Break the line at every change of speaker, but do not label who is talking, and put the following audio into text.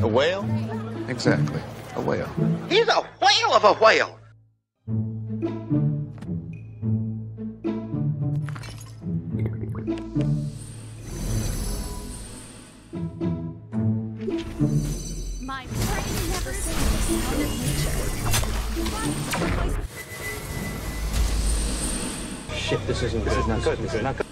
A whale?
Exactly. A whale.
He's a whale of a whale.
My brain never sees the sound of nature.
Shit, this isn't good. This is not good. This is not good.